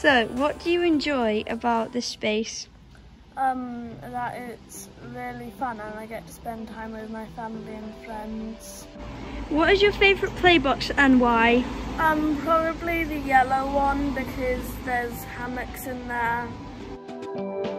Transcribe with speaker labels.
Speaker 1: So, what do you enjoy about this space?
Speaker 2: That it's really fun and I get to spend time with my family and friends.
Speaker 1: What is your favourite playbox and why?
Speaker 2: Probably the yellow one because there's hammocks in there.